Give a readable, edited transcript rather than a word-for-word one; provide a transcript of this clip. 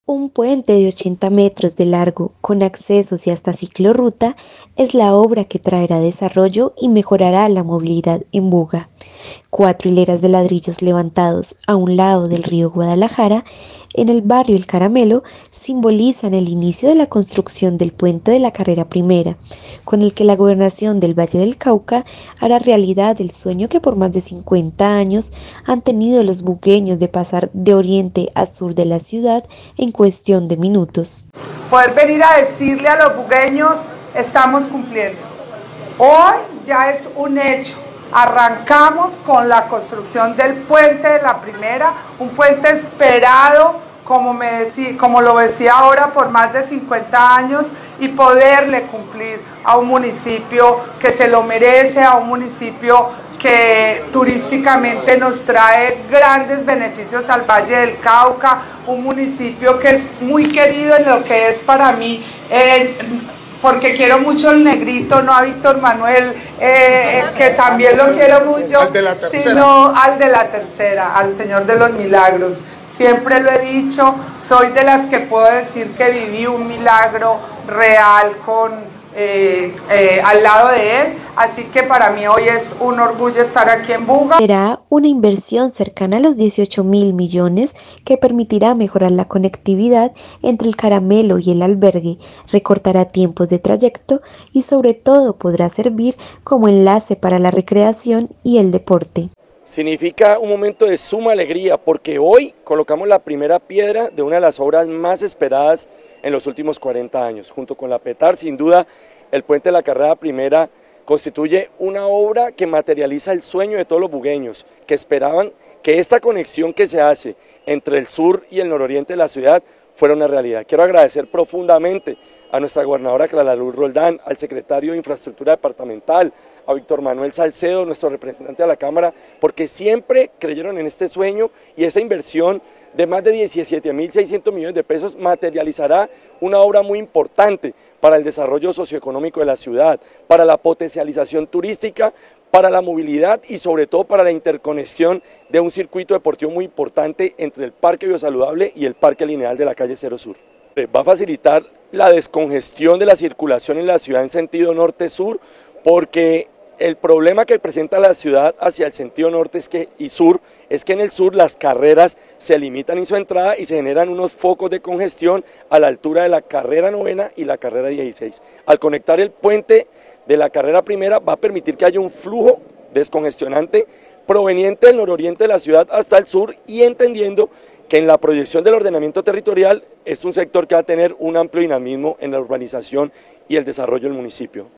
Un puente de 80 metros de largo, con accesos y hasta ciclorruta, es la obra que traerá desarrollo y mejorará la movilidad en Buga. 4 hileras de ladrillos levantados a un lado del río Guadalajara, en el barrio El Caramelo, simbolizan el inicio de la construcción del puente de la Carrera Primera, con el que la Gobernación del Valle del Cauca hará realidad el sueño que por más de 50 años han tenido los bugueños de pasar de oriente a sur de la ciudad en cuestión de minutos. Poder venir a decirle a los bugueños, estamos cumpliendo. Hoy ya es un hecho. Arrancamos con la construcción del puente de la Primera, un puente esperado, como lo decía ahora, por más de 50 años, y poderle cumplir a un municipio que se lo merece, a un municipio que turísticamente nos trae grandes beneficios al Valle del Cauca, un municipio que es muy querido en lo que es para mí, porque quiero mucho el negrito, no a Víctor Manuel, que también lo quiero mucho, sino al de la tercera, al Señor de los Milagros. Siempre lo he dicho, soy de las que puedo decir que viví un milagro real al lado de él, así que para mí hoy es un orgullo estar aquí en Buga. Será una inversión cercana a los 18.000 millones que permitirá mejorar la conectividad entre el Caramelo y el albergue, recortará tiempos de trayecto y sobre todo podrá servir como enlace para la recreación y el deporte. Significa un momento de suma alegría porque hoy colocamos la primera piedra de una de las obras más esperadas en los últimos 40 años. Junto con la PETAR, sin duda, el puente de la Carrera Primera constituye una obra que materializa el sueño de todos los bugueños que esperaban que esta conexión que se hace entre el sur y el nororiente de la ciudad fuera una realidad. Quiero agradecer profundamente a nuestra gobernadora Clara Luz Roldán, al secretario de Infraestructura Departamental, a Víctor Manuel Salcedo, nuestro representante de la Cámara, porque siempre creyeron en este sueño y esta inversión de más de 17.600 millones de pesos materializará una obra muy importante para el desarrollo socioeconómico de la ciudad, para la potencialización turística, para la movilidad y sobre todo para la interconexión de un circuito deportivo muy importante entre el Parque Biosaludable y el Parque Lineal de la calle Cero Sur. Va a facilitar la descongestión de la circulación en la ciudad en sentido norte-sur, porque el problema que presenta la ciudad hacia el sentido norte y sur es que en el sur las carreras se limitan en su entrada y se generan unos focos de congestión a la altura de la carrera 9 y la carrera 16. Al conectar el puente de la Carrera Primera va a permitir que haya un flujo descongestionante proveniente del nororiente de la ciudad hasta el sur, y entendiendo que en la proyección del ordenamiento territorial es un sector que va a tener un amplio dinamismo en la urbanización y el desarrollo del municipio.